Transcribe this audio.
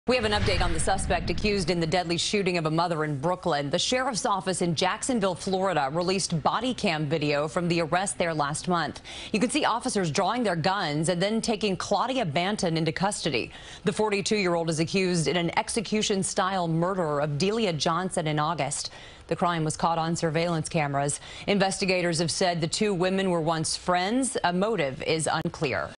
We have an update on the suspect accused in the deadly shooting of a mother in Brooklyn. The sheriff's office in Jacksonville, Florida, released body cam video from the arrest there last month. You can see officers drawing their guns and then taking Claudia Banton into custody. The 42-year-old is accused in an execution-style murder of Delia Johnson in August. The crime was caught on surveillance cameras. Investigators have said the two women were once friends. A motive is unclear.